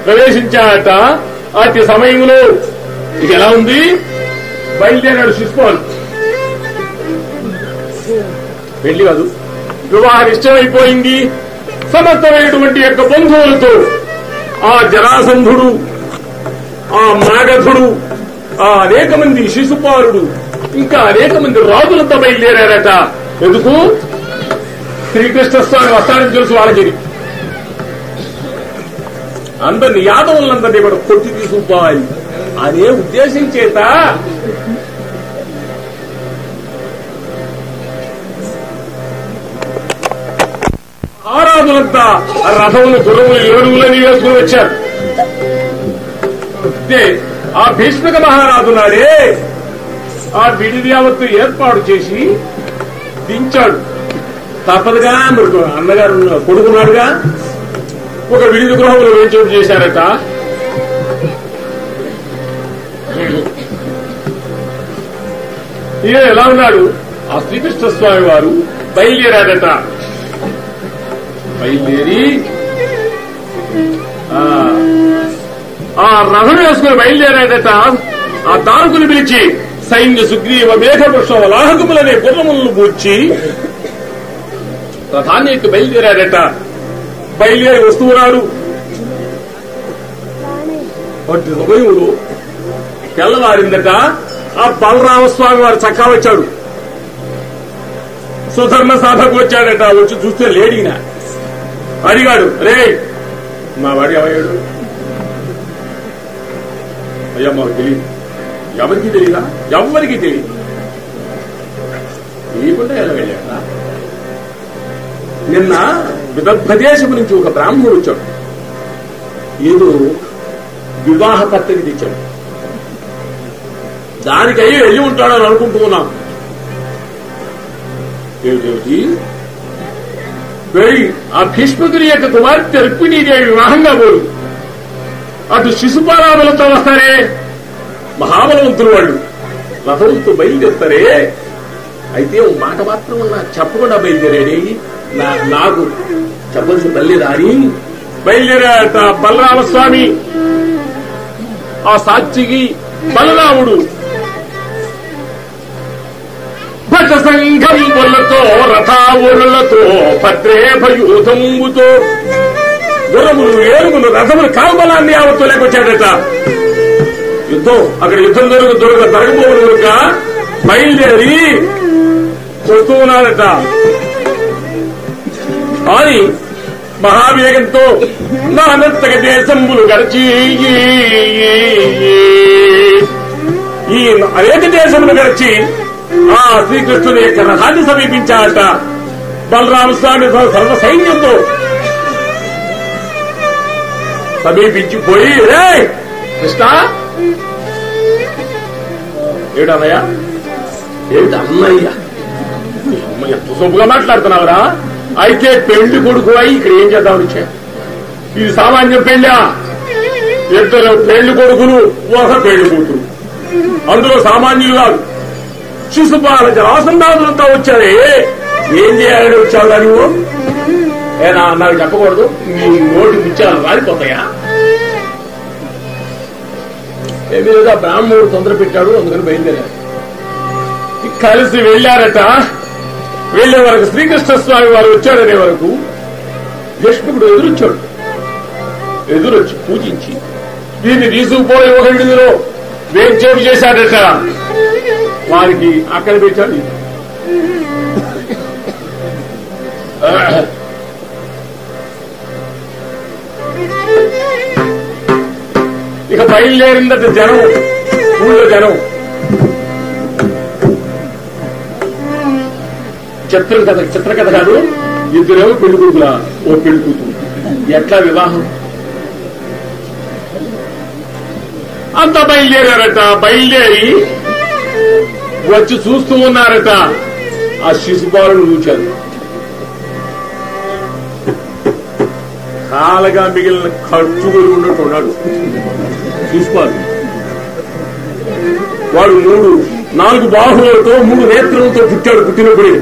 ప్రవేశించాట. అతి సమయంలో ఇక ఎలా ఉంది, బయలుదేరాడు శిశుపాలు. పెళ్లి కాదు, వివాహం ఇష్టమైపోయింది. సమస్తమైనటువంటి యొక్క బంధువులతో ఆ జరాసంధుడు, ఆ మాగధుడు, ఆ అనేక మంది శిశుపాలుడు, ఇంకా అనేక మంది రాజులతో బయలుదేరారట. ఎందుకు? శ్రీకృష్ణ స్వామి వస్తాడని తెలుసు వాళ్ళకి. అందరిని యాదవులందరినీ కూడా కొట్టి తీసుకుపోవాలి అనే ఉద్దేశం చేత ఆరాధులంతా రథములు, గుర్రములు, ఏడుగులని వేసుకుని వచ్చారు. ఆ భీష్మక మహారాజు నాడే ఆ విడిది యావత్తు ఏర్పాటు చేసి దించాడు. తప్పదుగా, అన్నగారు కొడుకున్నాడుగా. ఒక విడిది గృహంలో వేంచోటు చేశారట. ఈయన ఎలా ఉన్నాడు? ఆ శ్రీకృష్ణ స్వామి వారు బయలుదేరాడట. బయలుదేరి ఆ రథం వేసుకుని బయలుదేరాడట. ఆ దారుకుని పిలిచి సైన్య సుగ్రీవ మేఘవృష వలాహకములనే గుర్రములను పూడ్చి రథాన్ని ఎక్కి బయలుదేరాడట. బయలుదేరి వస్తున్నాడు. వాటి ఉదయములు తెల్లవారిందట. ఆ బలరామస్వామి వారు చక్కా వచ్చాడు. సుధర్మ సాధకు వచ్చాడట. వచ్చి చూస్తే లేడీన అడిగాడు, రే మా వాడి అవయ్యాడు? అయ్యా మాకు తెలియదు. ఎవరికి తెలియదా? ఎవరికి తెలియదు. తెలియకుండా ఎలా వెళ్ళాడా? నిన్న విదర్భదేశము నుంచి ఒక బ్రాహ్మణుడు వచ్చాడు. ఏదో వివాహ పత్రిక తెచ్చాడు. దానికయ్యి వెళ్ళి ఉంటాడని అనుకుంటూ ఉన్నాం. ఏమిటి? వెళ్ళి ఆ భీష్మకుని యొక్క కుమార్తె రుక్మిణీదేవి వివాహంగా పోరు. అటు శిశుపారాదులతో వస్తారే, మహాబలవంతులు వాళ్ళు రథంతో బయలుదేరుతారే. అయితే ఓ మాట మాత్రం చెప్పకుండా బయలుదేరాడే. నాకు చెప్పాల్సిన తల్లి దారి బయలుదేరాట. బలరామస్వామి ఆ సాక్షికి బలరాముడు భట సంఘంబులతో రథావులతో భద్రేభయూధంబుతో గుర్రములు, ఏనుగులు, రథములు కాల్బలాన్ని యావత్తు లేకొచ్చాడట. యుద్ధం అక్కడ యుద్ధం జరగబోవును కనుక బయలుదేరి వస్తూ ఉన్నాడట. అని మహావేగంతో నానత్తక దేశంబులు గడిచి ఈ అనేక దేశములు గడిచి ఆ శ్రీకృష్ణుని యొక్క రథాన్ని సమీపించాడట. బలరామస్వామి సర్వ సైన్యంతో సమీపించిపోయి, రే కృష్ణ, ఏమిటన్నయ్యా? ఏమిటి అన్నయ్య? ఎంత సొంపుగా మాట్లాడుతున్నావురా? అయితే పెళ్లి కొడుకు అయి ఇక్కడ ఏం చేద్దామని వచ్చా? ఇది సామాన్యం పెళ్లా? ఇద్దరు పెళ్లి కొడుకులు, ఒక పెళ్లి కూతురు. అందులో సామాన్యులు కాదు. శిశుపాల జరాసంధాదులంతా వచ్చారే. ఏం చేయాలని వచ్చావుగా నువ్వు? ఏనా నాకు చెప్పకూడదు? మీ నోటి ముత్యాలు రాలిపోతాయా? ఏదో బ్రాహ్మణుడు తొందర పెట్టాడు, అందుకని బయలుదేరారు. కలిసి వెళ్లారట. వెళ్లే వరకు శ్రీకృష్ణ స్వామి వారు వచ్చాడనే వరకు భీష్ముడు ఎదురొచ్చాడు. ఎదురొచ్చి పూజించి దీన్ని తీసుకుపోయే ఒక విడిదిలో వేంచేపు చేశాడట. వారికి అక్కడ పెట్టాడు. ఇక బయలుదేరిందట జనం, ఊళ్ళో జనం. చిత్రకథ కాదు. ఇద్దరేమో పెళ్లి కొడుకులా, ఓ పెళ్లి కూతురు. ఎట్లా వివాహం? అంతా బయలుదేరారట. బయలుదేరి వచ్చి చూస్తూ ఉన్నారట. ఆ శిశుపాలుడు చూచారు. కాలగా మిగిలిన ఖర్చులు ఉన్నట్టున్నాడు శిశుపాలుడు. వాడు 4 బాహువులతో 3 నేత్రులతో పుట్టాడు. పుట్టినప్పుడే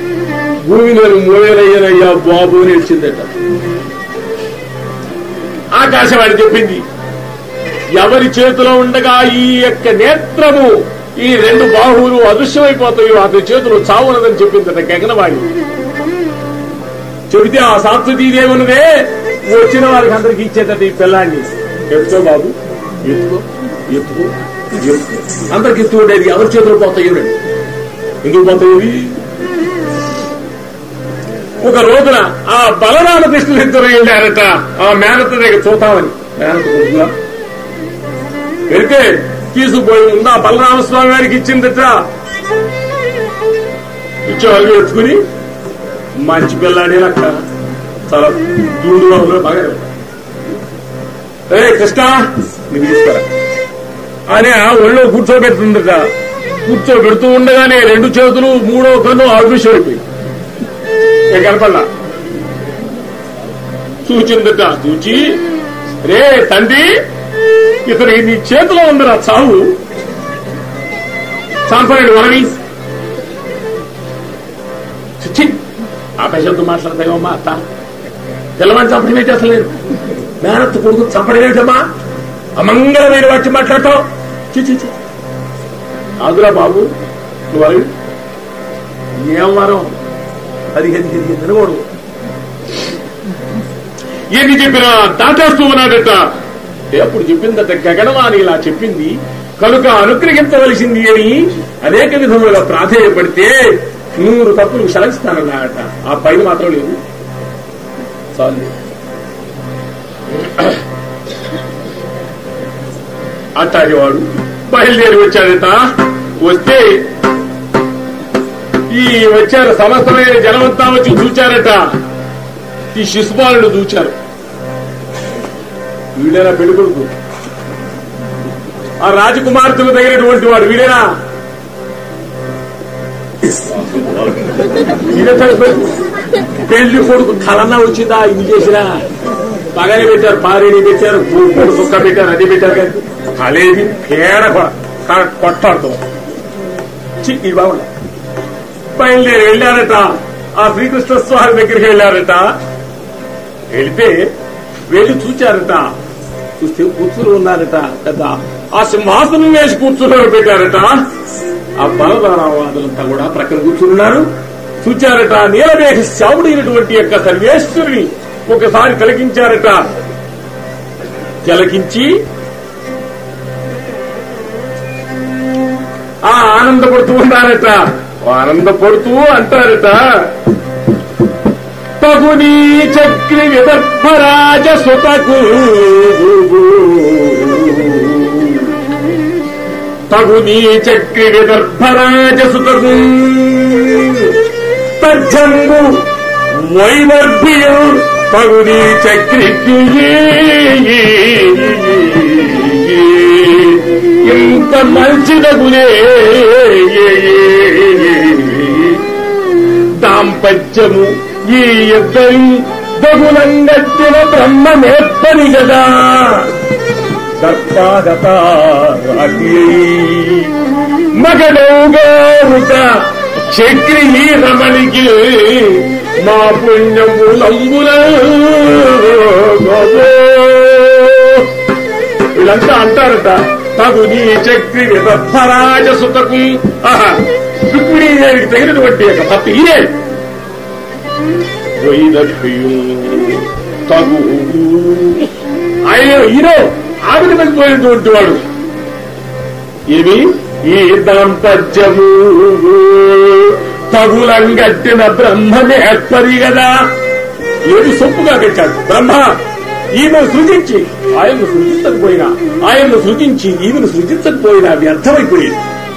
భూమి నేను మోయలయ్యనయ్యా బాబు అని ఇచ్చిందట. ఆకాశవాణి చెప్పింది, ఎవరి చేతిలో ఉండగా ఈ యొక్క నేత్రము, ఈ 2 బాహువులు అదృశ్యమైపోతాయో అతని చేతులు చావున్నదని చెప్పిందట గగనవాణి. చెబితే ఆ సాత్వతీదేవున్నదే వచ్చిన వారికి అందరికి ఇచ్చేదట ఈ పిల్లాన్ని. ఎత్తుకో బాబు, ఎత్తుకో ఎత్తుకో ఎత్తుకో, అందరికి ఎత్తు ఉండేది. ఎవరి చేతులు పోతాయి? ఎందుకు పోతాయి? ఒక రోజున ఆ బలరామకృష్ణులు ఇద్దరు వెళ్ళారట ఆ మేనత దగ్గర చూద్దామని. మేనత కొడుకుగా వెళ్తే తీసుకుపోయి ఉందా బలరామస్వామి వారికి ఇచ్చిందట. ఇచ్చేవాళ్ళు ఎత్తుకుని మంచి పిల్లాడే అక్క చాలా దూడుగా బాగా కృష్ణ నీకు తీసుకురా అని ఒళ్ళో కూర్చోబెడుతుందట. కూర్చోబెడుతూ ఉండగానే 2 చేతులు 3వ కన్ను అదృశ్యమైపోయి కనపడ్డా. చూచిందట. చూచి, రే తండ్రి, ఇతను నీ చేతిలో ఉందిరా చావు, చంపలేడు వాణి. ఆ పెద్ద మాట్లాడతాయమ్మా అత్త, పిల్లవాడిని చంపడం ఏంటి? అసలు లేదు మేనత్తు కొడుకు చంపడం ఏంటమ్మా? అమంగళమైన వాటి మాట్లాడతావు. చిచి కాదురా బాబు, నువ్వు అవి ఏం వారం అది తినకూడదు. ఏమి చెప్పినా దాటేస్తూ ఉన్నాడట. అప్పుడు చెప్పిందట గగనవాణి ఇలా చెప్పింది కనుక అనుగ్రహించవలసింది అని అనేక విధములుగా ప్రాధేయపడితే 100 తప్పులు క్షమిస్తానన్నాడట. ఆ పైన మాత్రం లేదు. చాలు. అట్టాగేవాడు బయలుదేరి వచ్చాడట. వస్తే ఈ వచ్చారు సమస్తమైన జనమంతా వచ్చి చూచారట. ఈ శిశుపాలను చూచారు. వీడేనా పెళ్లి కొడుకు? ఆ రాజకుమార్తెలు తగినటువంటి వాడు వీడేనా? పెళ్లి కొడుకు కలన్నా వచ్చిందా? ఇది చేసినా బాగానే పెట్టారు. పారేని పెట్టారు, పూడు సుక్క పెట్టారు, అది పెట్టారు. కానీ కలేది పేడ కొట్టాడుతాం. ఇది బాగుండ. బయలుదేరి వెళ్ళారట. ఆ శ్రీకృష్ణ స్వామి దగ్గరికి వెళ్ళారట. వెళితే వెళ్ళి చూచారట. చూస్తే కూర్చుని ఉన్నారట. పెద్ద ఆ సింహాసనం వేసి కూర్చున్నారు పెట్టారట. ఆ బలరావాదులంతా కూడా ప్రక్కన కూర్చున్నారు. చూచారట. నీలమేఘ శ్యాముడైనటువంటి యొక్క సర్వేశ్వరుని ఒకసారి తిలకించారట. తిలకించి ఆ ఆనందపడుతూ ఉన్నారట. ఆనందపడుతూ అంటారట, తగునీ చక్రి విదర్భరాజ సుతకు, తగునీ చక్రి విదర్భరాజ సుతకు తజ్జంగు వైదర్భియు తగునీ చక్రికి ఇంత మంచిదగునే దాంపత్యము ఈ ఇద్దరి దగులంగట్టిన బ్రహ్మమేప్పని గదా. దత్తాగత మగడౌగారుక చక్రి రమణికి మా పుణ్యములంబుల. వీళ్ళంతా అంటారట, తగు నీ చక్రి విదర్భరాజ సుతకు. రుక్మిణీదేవికి తగినటువంటి యొక్క భర్త ఈయనే. వైదర్భ్యు తగు ఆయన ఈయనో ఆవిడ వెళ్ళిపోయినటువంటి వాడు. ఏమి ఈ దాంపత్యము తగులంగట్టిన బ్రహ్మమే ఏర్పరి కదా. ఏది సొప్పుగా పెట్టాడు బ్రహ్మ. ఈమెను సృజించి ఆయన్ను సృజించకపోయినా, ఆయన్ను సృజించి ఈమెను సృజించకపోయినా వ్యర్థమైపోయింది.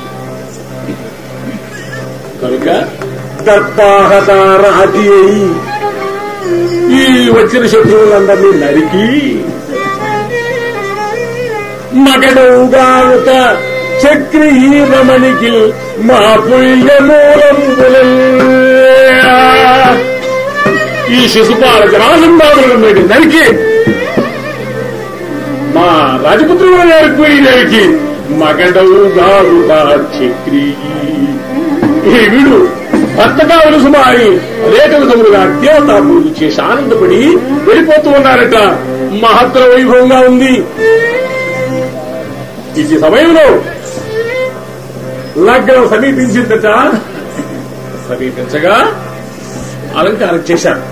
కనుక దర్పాహతారాతి అయి ఈ వచ్చిన శత్రువులందరినీ నరికి మగడవుగాక చక్రి రమణికి మా పుణ్యమూలంబుల. ఈ శిశుపాల జనాసంబాదులను నరికి మా రాజపుత్రుల నరికి మగడవుగారుగా చక్రి. ఈ వీడు భర్త కావలు సుమారి అనేక విధములుగా దేవతా పూజ చేసి ఆనందపడి వెళ్ళిపోతూ ఉన్నారట. మహత్తర వైభవంగా ఉంది. ఈ సమయంలో లగ్నం సమీపించిందట. సమీపించగా అలంకారం చేశాడు.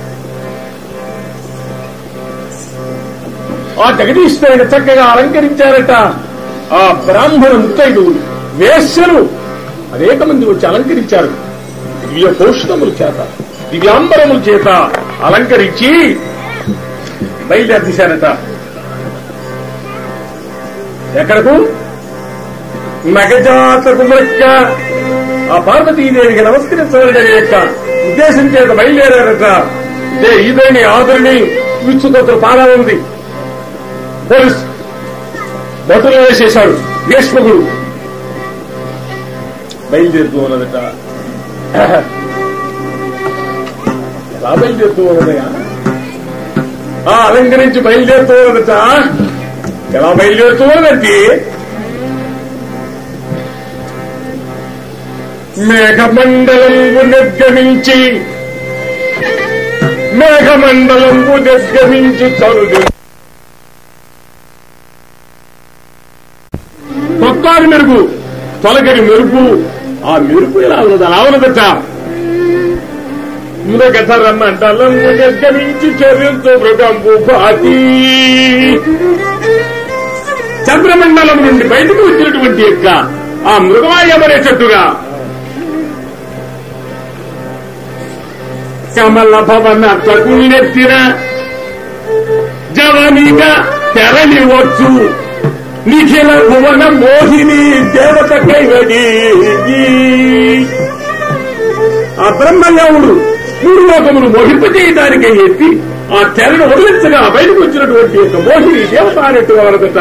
ఆ జగదీశ్వరుడు చక్కగా అలంకరించారట. ఆ బ్రాహ్మణ ముత్తైదువులు, వేశ్యలు అనేక మంది వచ్చి అలంకరించారు. దివ్య భూషణముల చేత, దివ్యాంబరముల చేత అలంకరించి బయలుదేరదీశారట. ఎక్కడకు? నగజాతకు మొక్క ఆ పార్వతీదేవికి నమస్కరించవలనే యొక్క ఉద్దేశం చేత బయలుదేరారట. ఇదేని ఆదరణి విచ్చుకొత్తరు పాలా ఉంది. పోలీసు బతులు వేసేశాడు. భీష్మకుడు బయలుదేరుతూ ఉన్నదట. ఎలా బయలుదేరుతూ ఉన్నదయా? అలంకరించి బయలుదేరుతూ ఉన్నదట. ఎలా బయలుదేరుతూ ఉన్నదంటే మేఘమండలంబు నిర్గమించి చరుడు తొక్కారి మెరుగు, తొలగరి మెరుపు. ఆ మెరుపు ఎలా ఉన్నది? అలా ఉన్నదట. మృగధరమండలంబు నిర్గమించి చర్యంతో మృగంబు భాతి. చంద్రమండలం నుండి బయటకు వచ్చినటువంటి యొక్క ఆ మృగవాయమనే చెట్టుగా కమల భవన తగులెత్తిన జవనిగా తెరలివచ్చు నిఖిల భువన మోహిని దేవత కైవడి. ఆ బ్రహ్మదేవుడు మూడు లోకములు మోహింపజేయడానికి ఎత్తి ఆ తెరను వదిలించగా బయటకు వచ్చినటువంటి యొక్క మోహిని దేవత అనేట్టుగా వరదట.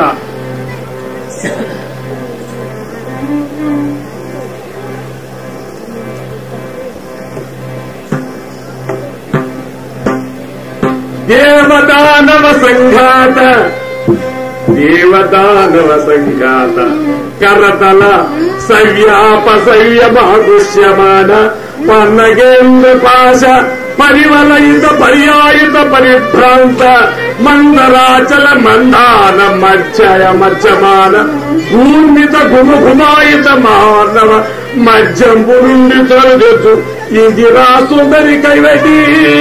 దేవదానవ సంఘాత కరతల సవ్యాపసవ్యమాదృశ్యమాన పన్నగేంద్ర పాశ పరివలయిత పర్యాయుత పరిభ్రాంత మందరాచల మందాన మధ్యమాన భూమిత గుమఘుమాయుత మానవ మధ్యంబు నుండి తొలగొచ్చు ఇది రాసుందరి కైవటి.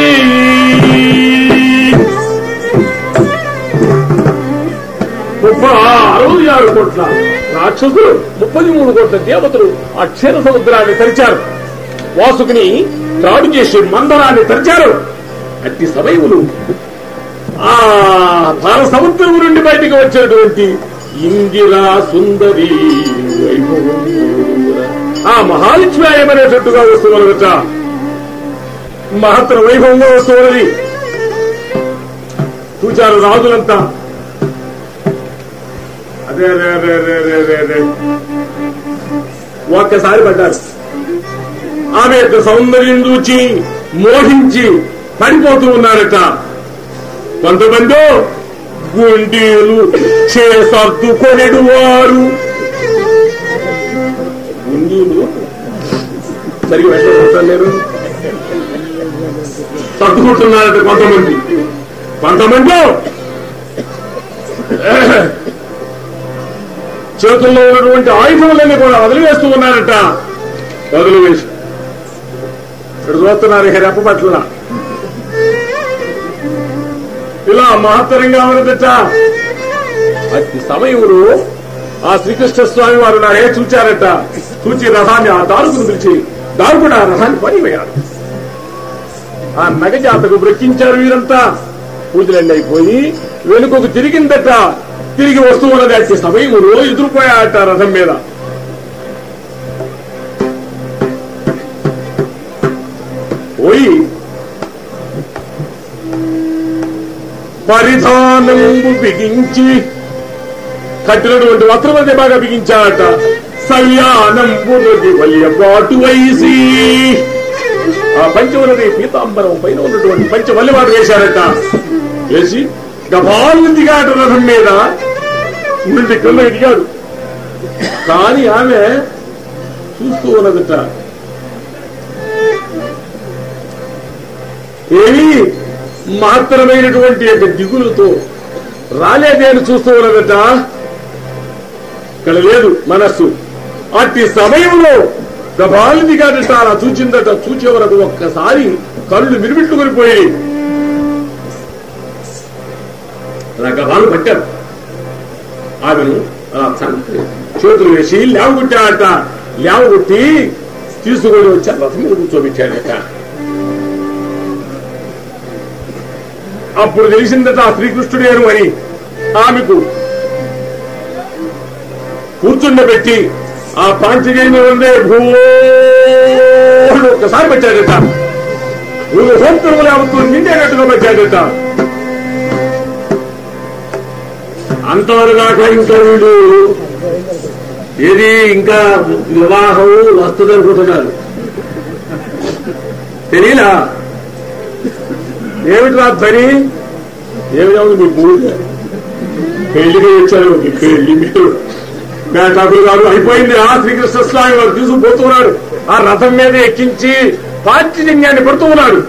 66 కోట్ల రాక్షసులు, 33 కోట్ల దేవతలు ఆ క్షీర సముద్రాన్ని తెరిచారు. వాసుకుని త్రాడు చేసి మందరాన్ని తెరిచారు. అట్టి సమయములు ఆ భార సముద్రం నుండి బయటికి వచ్చినటువంటి ఇందిరా సుందరి వైభవం ఆ మహాలక్ష్మీయమనేటట్టుగా వస్తువులట. మహత్తర వైభవంగా వస్తువులది చూచారు రాజులంతా. అదే ఒక్కసారి పడ్డారు. ఆమె యొక్క సౌందర్యం చూచి మోహించి పడిపోతూ ఉన్నారట. కొంతమంది గుండీలు చేసర్దుకొనిడు వారు. గుండీలు సరిగ్గా వెళ్ళలేరు, సర్దుకుంటున్నారట. కొంతమంది చేతుల్లో ఉన్నటువంటి ఆయుధాలన్నీ కూడా వదిలివేస్తూ ఉన్నారట. వదిలివేసి ఇక్కడ చూస్తున్నారు రెప్ప పట్ల ఇలా మహత్తరంగా ఉన్నదట. అతి సమయంలో ఆ శ్రీకృష్ణ స్వామి వారు నాడే చూచారట. చూచి రథాన్ని ఆ దారుకును పిలిచి దారుకుడు ఆ రథాన్ని పనిపోయాడు. ఆ నగజాతకు బ్రతికించారు వీరంతా. పూజలన్నీ అయిపోయి వెనుకకు తిరిగిందట. తిరిగి వస్తూ ఉన్నది. అట్టి సమయంలో ఎదురుపోయాట రథం మీద. పోయి పరిధానంబు బిగించి కట్టినటువంటి వస్త్రమధ్య బాగా బిగించాట. సవ్యానంబునది వల్యబాటు వైసి ఆ పంచవనది పీతాంబరం పైన ఉన్నటువంటి పంచవల్లివాడు వేశారట. వేసి గబాలు దిగాట రథం మీద నుండి కళ్ళు ఎదిగాడు. కానీ ఆమె చూస్తూ ఉన్నదట. ఏమి మహత్తరమైనటువంటి యొక్క దిగులతో రాలేదే అని చూస్తూ ఉన్నదట. ఇక్కడ లేదు మనస్సు. అట్టి సమయంలో గబాలిది కాదట అలా చూచిందట. చూచే వరకు ఒక్కసారి కళ్ళు మిరుమిట్టుకునిపోయి అలా గబాలు పట్టారు. ఆమెను అలా చేతులు వేసి లేవగొట్టాడట. లేవగొట్టి తీసుకొని వచ్చి రథం మీద కూర్చోబెట్టాడట. అప్పుడు తెలిసిందట శ్రీకృష్ణుడేను అని. ఆమెకు కూర్చుండబెట్టి ఆ పాంచజన్యం ఉండే భూములు ఒక్కసారి పెట్టాడట. హోంతులు లేవతూ నిండేటట్టుగా పెట్టాడట. అంతవరకు ఇంకా వీళ్ళు ఏది ఇంకా వివాహం వస్తుందనుకుంటున్నారు. తెలియలా ఏమిటి రా పని ఏమిటవుతుంది మీ పూజ పెళ్లికి వచ్చారు. పెళ్లి మీరు ఠాకులు గారు అయిపోయింది. ఆ శ్రీకృష్ణ స్వామి వారు తీసుకుపోతున్నాడు. ఆ రథం మీద ఎక్కించి పాంచజన్యాన్ని పడుతూ ఉన్నాడు.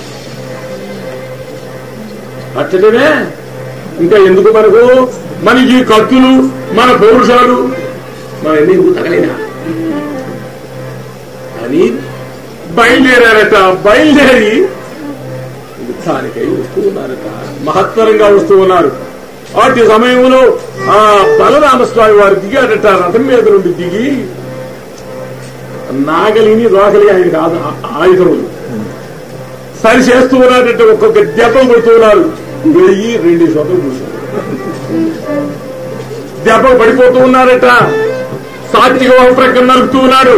అట్లనే ఇంకా ఎందుకు మన ఈ కత్తులు మన పౌరుషాలు మన ఎందుకు తగలేనా అని బయలుదేరారట. బయలుదేరి యుద్ధానికై వస్తూ ఉన్నారట. మహత్తరంగా వస్తూ ఉన్నారు. అటు సమయంలో ఆ బలరామస్వామి వారు దిగాడట. రథం మీద నుండి దిగి నాగలిని రోగలి ఆయన కాదు ఆయుధములు సరి చేస్తూ ఉన్నారట. ఒక్కొక్క దెబ్బలు కొడుతూ ఉన్నారు. 1000-2 శోతం కూర్చున్నారు. దెబ్బలు పడిపోతూ ఉన్నారట. సాత్విక ప్రక్కన నలుపుతూ ఉన్నాడు.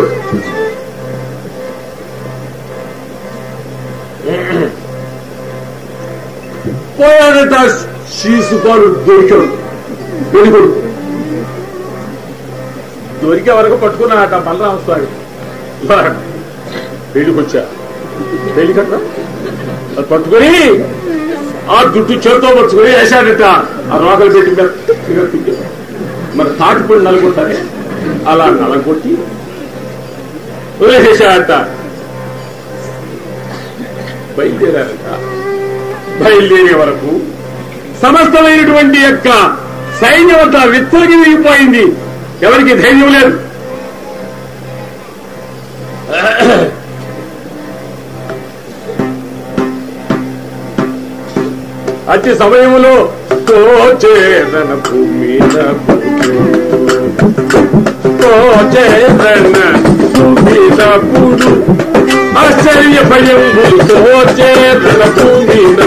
పోయాడట. శీసుపాలు దొరికాడు. పెళ్ళికొడు దొరికే వరకు పట్టుకున్నాడట బలరామస్వామి. పెళ్లికొచ్చా పెళ్లికట్ట పట్టుకుని ఆ దుట్టు చేతితో పట్టుకుని వేశాడట. ఆ రోగలు పెట్టి మరి తాటిపొడి నలుగుంటారే అలా నలగొట్టి వేసేశాడట. బయలుదేరారట. బయలుదేరే వరకు సమస్తమైనటువంటి యొక్క సైన్యం అంతా విత్తలకి విరిగిపోయింది. ఎవరికి ధైర్యం లేదు. అతి సమయంలో తోచేదన భూమిన తోచేదన భూమిన పూడు ఆశ్చర్య భయం తోచేదన భూమిన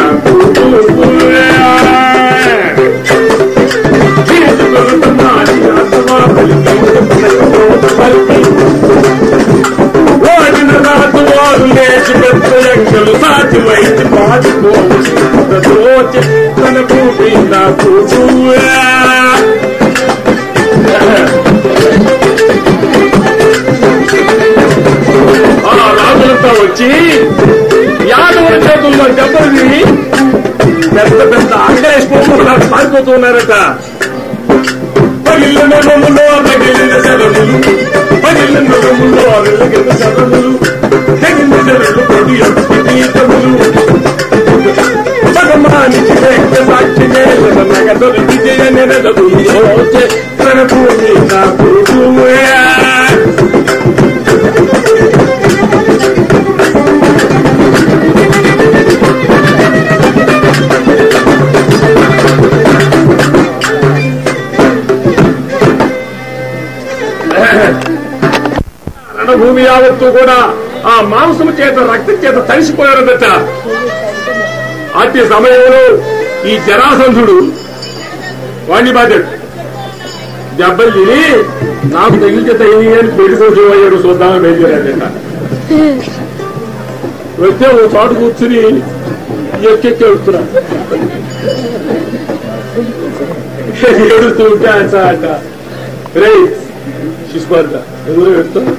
ఓడిన రాజు వారు లేచి పెద్ద ఎంగలు సాటి వైద్య పాటిపోవచ్చు తన భూమి నాకు ఆ రాజులతో వచ్చి యాదవుల చేతుల్లో దెబ్బలు పెద్ద పెద్ద అంగేసిపోతున్నారు. పారిపోతూ ఉన్నారట. పగిలిన రొమ్ములో తగిలిన శరములు పగిలిన రొమ్ములో అరగిన శరములు తగిన శరలు కొడి అభితములు భగవానికి సాక్షి నగదు విజయ నెలదు తన భూమి నాకు భూమి యావత్తు కూడా ఆ మాంసము చేత రక్తం చేత తడిసిపోయారన్నట. అతి సమయంలో ఈ జరాసంధుడు వాణ్ణి బాధ్యత దెబ్బలు తిని నాకు తగిలితే తగిలి అని పెట్టుకోవచ్చు అయ్యాడు. చూద్దామని బయలుదేరాడట. వస్తే ఓ చోటు కూర్చుని ఎక్కెక్కి వస్తున్నాడు. ఏడుస్తూ ఉంటే అంట రే శిశుపార్ట ఎవరు పెడతారు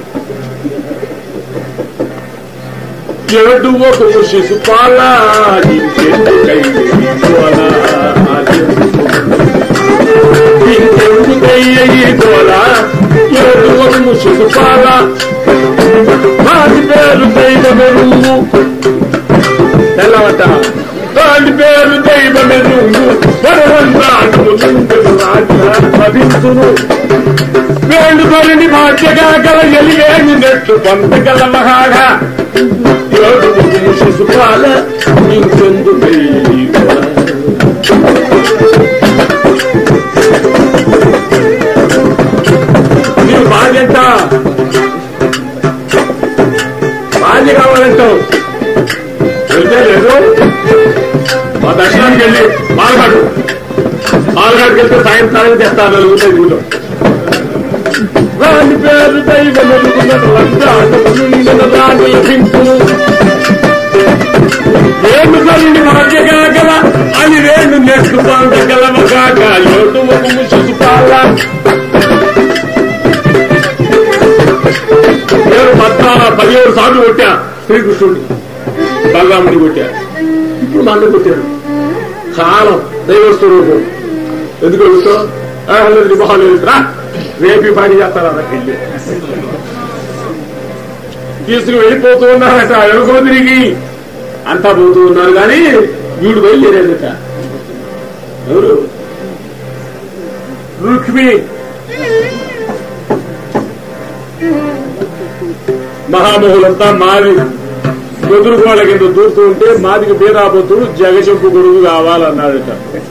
ఏడు ఒక శిశుపాల ఏడు ఒక శిశుపాల వాడి పేరు దైవమెరుగు తెల్లవట వాడి పేరు దైవమెరుగు లభించును వేణుగొలిని భాగ్యగా గల ఎలివేణి నెట్టు పొందగల మహాడ ఏడుగు శిశుపాల ఇంకెందు మీరు బాధ్యత బాధ్య కావాలంటావు వెళ్తే లేదు మా దర్శనానికి వెళ్ళి పాలఘాటుకి వెళ్తే సాయంత్రానికి తెస్తారు నలుగుతాయి ఊళ్ళో రాని పేరు దైవములు లభించును వేణుగొలిని భాగ్యగా గల అని వేణు నెట్టు పొందగలవగాక ఏడుగు శిశుపాల నేను 17 సార్లు కొట్టా శ్రీకృష్ణుడిని బలరాముడిని కొట్టా ఇప్పుడు మా అన్న కొట్టారు కాలం దైవస్వరూపం ఎందుకు అడుగుతావు మొహాలు వెళ్తురా రేపి పని చేస్తారా పెళ్లి తీసుకు వెళ్ళిపోతూ ఉన్నారట ఎవరికో తిరిగి అంతా పోతూ ఉన్నారు కానీ వీడు బయలుదేరేదట ఎవరు రుక్మి మహామహులంతా మాది ఎదురుగోళ్ళ కింద దూరుతూ ఉంటే మాదికి బీరాబొత్తుడు జగచెంపు గొడుగు కావాలన్నాడట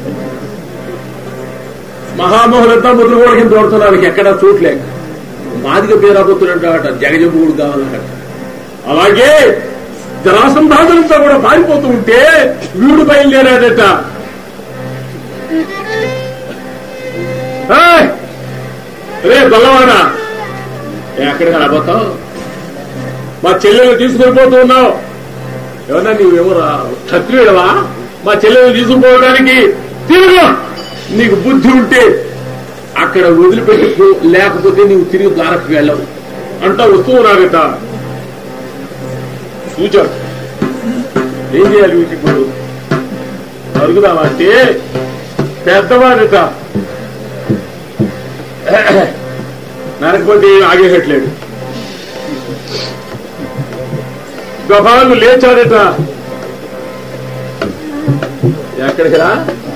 మహామహులంతా ముదురుగోళ్ళ కింద దూరుతున్నారు ఎక్కడా చూడలేక మాదిక బీరాబొత్తుడు అంటాడట జగచెంపు గొడుగు కావాలన్నాడు అలాగే జరాసంధానంతా కూడా పారిపోతూ ఉంటే వీడు బయలుదేరాడట రే గొల్లవాడా ఎక్కడికి రాబోతావు మా చెల్లెలు తీసుకుని పోతూ ఉన్నావు ఏమన్నా నీవేమోరా క్షత్రియుడవా మా చెల్లెలు తీసుకుపోవడానికి తిరుగు నీకు బుద్ధి ఉంటే అక్కడ వదిలిపెట్టి లేకపోతే నీవు తిరిగి ద్వారకు వెళ్ళవు అంటా వస్తూ ఉన్నారట చూచాడు ఏం చేయాలి వీటి ఇప్పుడు అరుగుదామా అంటే పెద్దవాడట నరకపోతే ఆగేయట్లేడు గభాలు లేచాడట ఎక్కడికి రా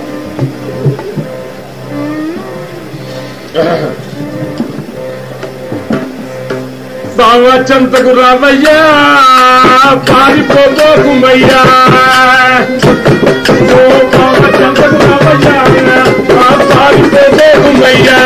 బావచంతకు రావయ్యా పారిపోబోకుమయ్యా బావచంతకు రావయ్యా పారిపోబోకుమయ్యా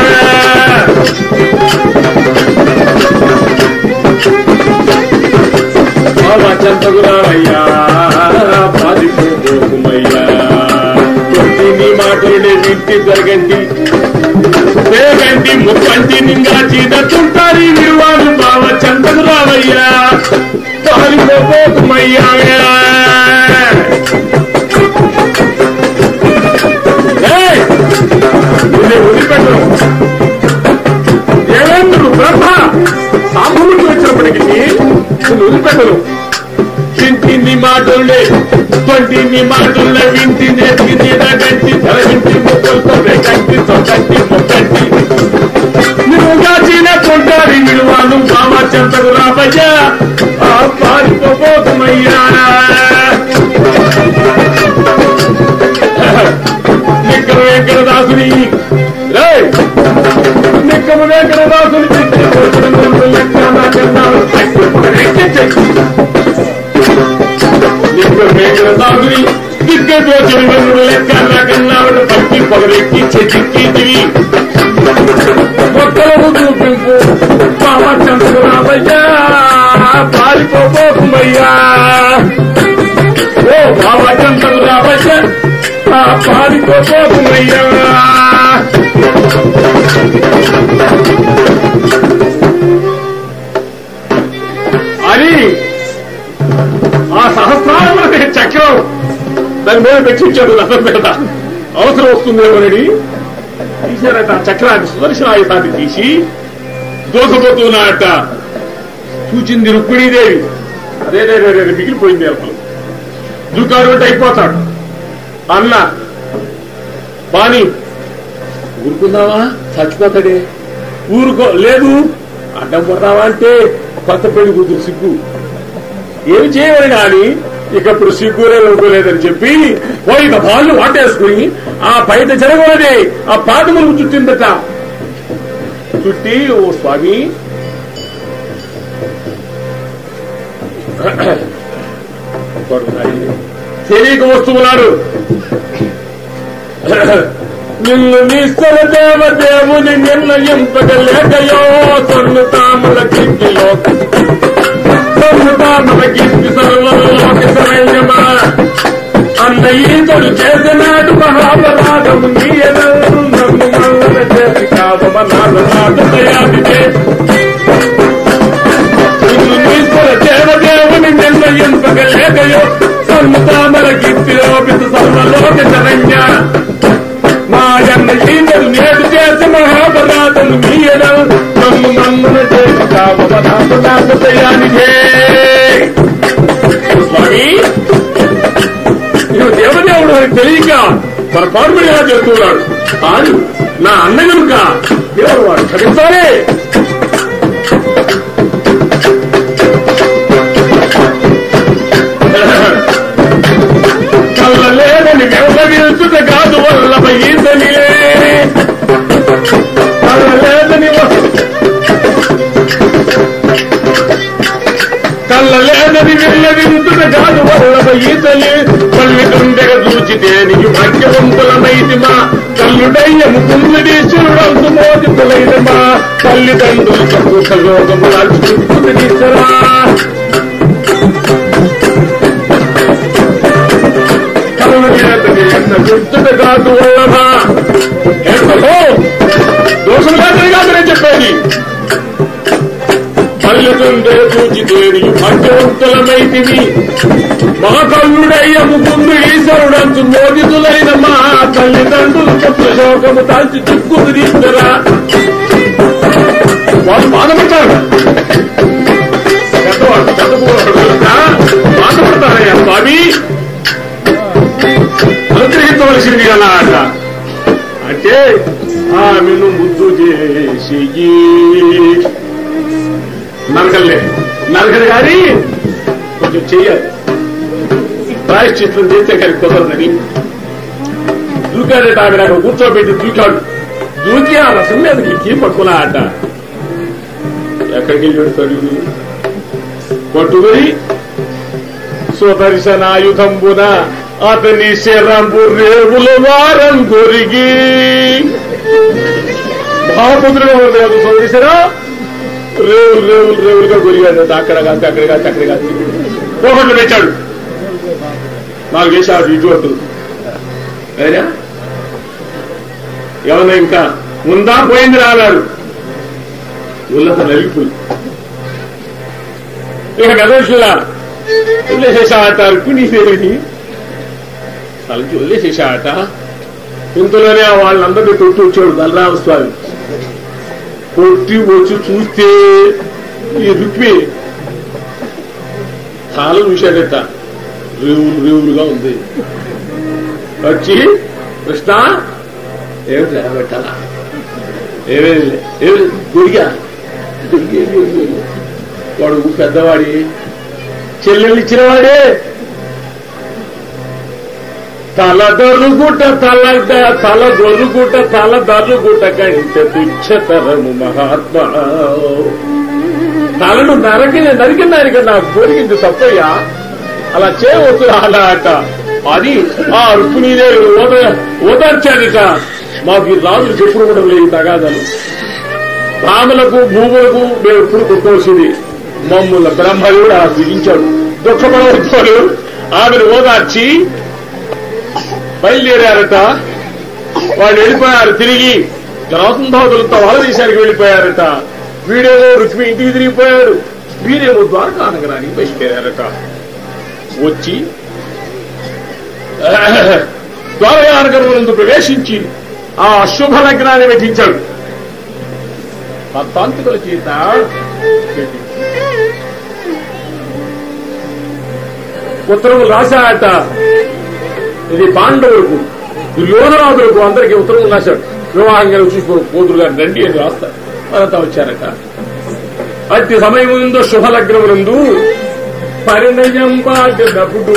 బావచంతకు రావయ్యా పారిపోబోకుమయ్యా నీ మాటలు వింటి జరగండి వేగండి ముప్పంటి నింగా చీదతుంటారు విలువాలు బావ చందకు రావయ్యా పారిపోబోకుమయ్యా వదిలిపెట్టరు దేవేంద్రుడు బ్రహ్మ సాంబుడికి వచ్చినప్పటికీ వదిలిపెట్టరు వింటిని మాటలే తొంటిని మాటలే వింటి నేర్చి గంటి ధరగింటి ముక్కలతో గంటి తొంటి ముక్కంటి నువ్వుగా చీనకుంటారు విలువను బావ చెంతకు రావయ్యా పారిపోబోకుమయ్యా నిక్కము వెంకటదాసుని నిక్కము వెంకటదాసుని వెంకటదాసుని దిగ్గజోచన లెక్క కన్నాడు పట్టి పొగరెక్కి చెక్కింది మొక్కలకు చూపింపు బావ చంద్రుడు రావయ్యా పారిపోబోకుమయ్యా ఓ బావ చంద్రుడు రావయ్యా పారిపోబోకుమయ్యా అని ఆ సహస్రాల చక్రం దాని మీద పెట్టించాడు రథం మీద అవసరం వస్తుందేమోనని తీశారట ఆ చక్రాన్ని సుదర్శనాయుధాన్ని తీసి దోసపోతున్నాడట చూచింది రుక్మిణీదేవి అదే మిగిలిపోయింది అసలు దుకారు అంటే అయిపోతాడు అన్న బాని ఊరుకుందావా చచ్చిపోతాడే ఊరుకో లేదు అడ్డం పడతావా అంటే కొత్త పెళ్లి కూతురు సిగ్గు ఏమి చేయమని కానీ ఇకప్పుడు సిగ్గులే లోపలేదని చెప్పి పోయిన పాలు వాటేసుకుని ఆ పైట జరగవదే ఆ పాదములకు చుట్టిందట. చుట్టి ఓ స్వామి తెలియక వస్తున్నాడు. నిన్ను నిశ్చల దేవదేవుని నిర్ణయింపగలేకయో సన్నుతాముల కిందిలో సన్నుతాముల కింది సర్వలోక సరైనమా అన్న ఈతడు చేసినాడు మహాపరాధము నీయనను నన్ను మల్లన చేసి కావమనాథయాదితే నిన్ను నిశ్చల దేవదేవుని నిర్ణయింపగలేకయో సన్నుతాముల కిందిలో సర్వలోక సరైన్య మాయన్న ఈతడు నేడు చేసి మహాపరాధము నీయనను నన్ను మల్లన చేసి కావమనాథయానికే. స్వామి నువ్వు దేవదేవుడు అని తెలియక మన పాడుబడి ఎలా చేస్తున్నాడు. కానీ నా అన్న కనుక దేవుడు వాడు క్షమించాలి. కళ్ళలేదని వెళ్లవిల్చుట కాదు వల్లభ ఈతనిలే కళ్ళలేదని వెళ్ళవింతుట కాదు వల్లభ ఈతలే పల్లి తుండెగ చూచితే నీకు భాగ్యవంతులమైతిమా కల్లుడయ్యము కుందడీశ్వరుడంతు మోదితులైనమా తల్లిదండ్రులకు సుఖయోగములాల్చుకుంటురా. కళ్ళలేదని వెళ్ళవింతుట కాదు వల్లభ దోషముగా తిరిగాదనే చెప్పేది. పల్లెతుండే చూచితే నీకు భాగ్యవంతులమైతివి మా కల్లుడయ్య ముకుందు ఈశ్వరుడంతు మోదితులైన మా తల్లిదండ్రులు శోకము తాల్చి చుక్కుకు తీస్తారా. వాళ్ళు బాధపడతారు, బాధపడతారయ్యా స్వామి అనుగ్రహించవలసింది కదా అట. అంటే ఆమెను ముద్దు చేసి నరకలు కానీ కొంచెం చెయ్యాలి. ప్రాయశ్చిత్తం చేస్తే కానీ కుదరదని దూకాడట. ఆమె నాకు కూర్చోబెట్టి దూకాడు. దూకి ఆ రసం మీదకి ఎక్కి పట్టుకున్నా అట. ఎక్కడికి వెళ్ళి పెడతాడు పట్టుకుని సుదర్శనాయుధంబున అతని శరంబు రేవుల వారం కొరిగి మహాపుత్రుడు సుదర్శన రేవులుగా కొరిగాడు. అక్కడ కాదు అక్కడ కాదు అక్కడ కాదు పోగొట్లు పెట్టాడు. 4 వేసాడు ఇటువంటి అయినా ఏమన్నా ఇంకా ముందా పోయింది రాలాడు. ఉల్లత నలిగిపోయి ఇక గదోషులా వదిలేసేసాట. రుక్మిణీదేవిని తలకి వదిలేసేసాట. ఇంతలోనే వాళ్ళందరినీ కొట్టి వచ్చాడు బలరామస్వామి. కొట్టి వచ్చి చూస్తే ఈ రుక్మి చాలా చూశాడట. రేవులుగా ఉంది. వచ్చి కృష్ణ ఏమిటి పెట్టాలా ఏమేమి గురిగా వాడు పెద్దవాడి చెల్లెలు ఇచ్చినవాడే తల దొరుగుట తల దొరుగుట తల దొరుగుట కంటే తుచ్చతరము మహాత్మా. తలను నరికిన దానికి నాకు దొరికింది తప్పయ్యా, అలా చేయవచ్చు అలా అట. అది ఆ రుక్మిణీదేవి ఓదార్చాడట. మాకు ఈ రాజులు చెప్పుడు కూడా లేదు తగాదాలు. రాములకు భూములకు మేము ఎప్పుడు కొట్టుకోవాల్సింది. మమ్మల్ని బ్రహ్మదేవుడు ఆ విధించాడు. దుఃఖపడవచ్చాడు. ఆమెను ఓదార్చి బయలుదేరారట. వాళ్ళు వెళ్ళిపోయారు. తిరిగి జరాసంధాదులతో వాళ్ళ దేశానికి వెళ్ళిపోయారట. వీడేమో రుక్మి ఇంటికి తిరిగిపోయారు. వీరేమో ద్వారకా నగరానికి బయలుదేరారట. వచ్చి ద్వారకా నగరం ప్రవేశించి ఆ శుభ లగ్నాన్ని వెటించాడు. తాంత్రికుల చేత ఉత్తరములు రాశాట. ఇది పాండవులకు దుర్యోధనాదులకు అందరికీ ఉత్తరములు రాశాడు. వివాహంగా చూసుకో కూతురు గారు రండి అని రాస్తారు. అదంతా వచ్చారట. అతి సమయముందు శుభలగ్నమునందు పరిణయం బాగినప్పుడు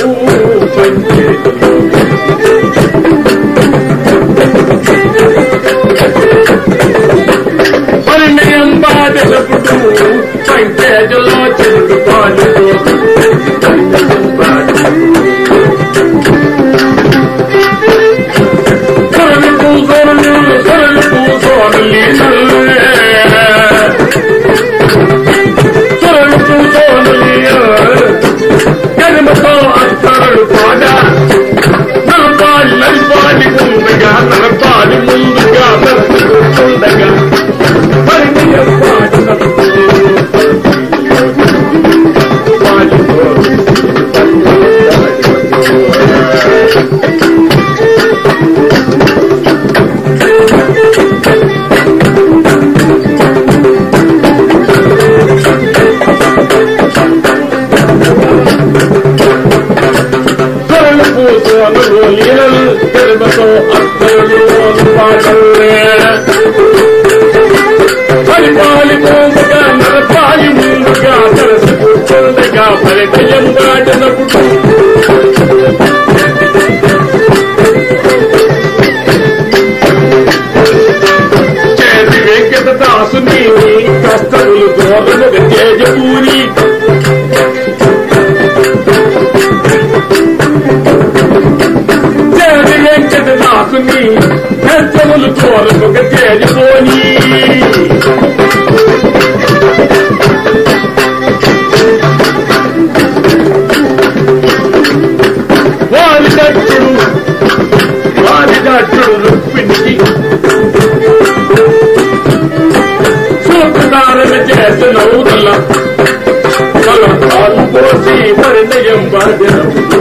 పరిణయం బాగినప్పుడు సంకేజలో చెందుతాను జన్మతో అత్తరుడు పాడా నలపాలి నలపాలి ముందుగా నలపాలి ముందుగా నడుచుకుండగా పరిణయం జన్మతో అత్తరుడు పాడలే పరిపాలి ముందుగా నలపాలి ముందుగా నడుచుకుండగా పరిణయం దాటినప్పుడు చేతి వెంకటదాసుని కష్టములు దూరముగా తేజపూరి వెంకటదాసుని కష్టములు దూరముగా తేజపోని వారిదట్టుడు రుక్మిణికి సూత్రధారణ చేసిన ఊదల కాలు పోసి పరిణయం బాధ్యనప్పుడు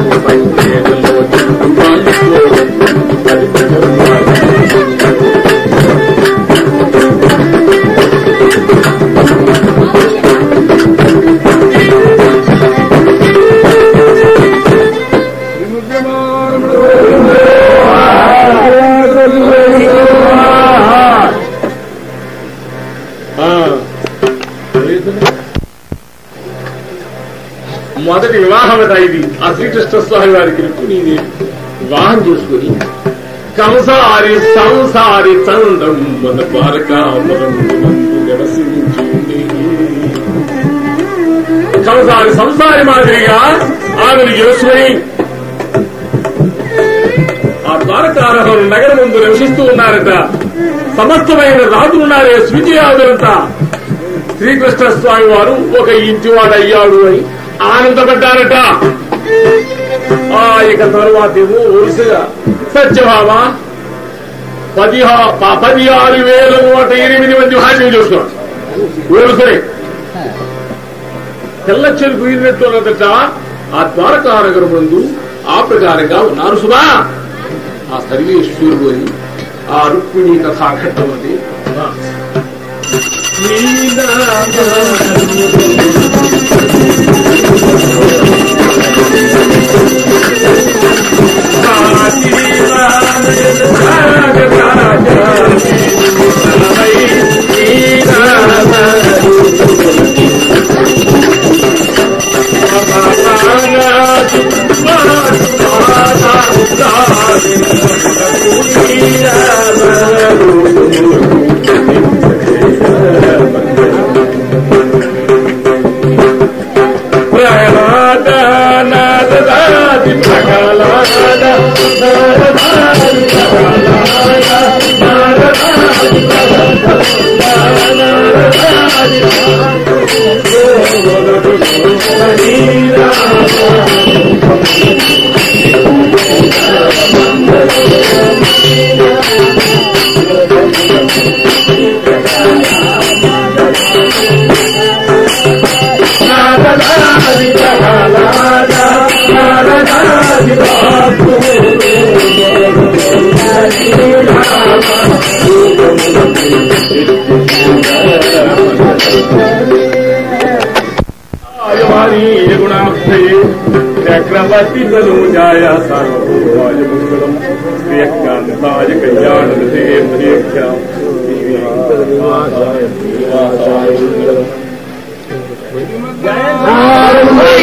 మొదటి వివాహం ఇది ఆ శ్రీకృష్ణ స్వామి వారికి రుక్మిణిని వివాహం చేసుకుని కంసారి సంసారి చందం మన ద్వారకాపురం నివసించింది. కంసారి సంసారి మాదిరిగా ఆమెను చేసుకుని ఆ ద్వారకారహం నగరం ముందు నివసిస్తూ ఉన్నారట. సమస్తమైన రాజులున్నారే విజయాదులంతా శ్రీకృష్ణ స్వామి వారు ఒక ఇంటివాడయ్యాడు అని ఆనందపడ్డారట. ఇక తరువాతేమో వరుసగా సత్యభామ 16,108 మంది భాష్యం చూస్తున్నాడు. వరుసనే తెల్ల చెరుకు వీరినట్టున్నదట. ఆ ద్వారకానగరం ముందు ఆ ప్రకారంగా ఉన్నారు సుమా. ఆ సర్వేశ్వరుడు అని ఆ రుక్మిణి కథాఘట్టం అది चक्रवर्ती तनूजाय सार्वभौमाय मंगलम श्रेयकांताय कल्याण